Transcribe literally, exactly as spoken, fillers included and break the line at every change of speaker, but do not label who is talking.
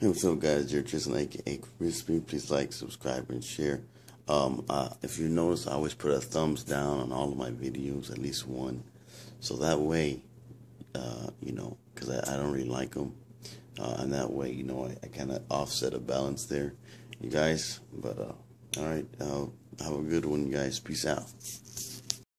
Hey, what's up, guys? Jerry Tristan, aka Crispy. Please like, subscribe, and share. Um, uh, if you notice, I always put a thumbs down on all of my videos, at least one, so that way, uh, you know, because I, I don't really like them, uh, and that way, you know, I, I kind of offset a balance there, you guys. But uh, all right, uh, have a good one, you guys. Peace out.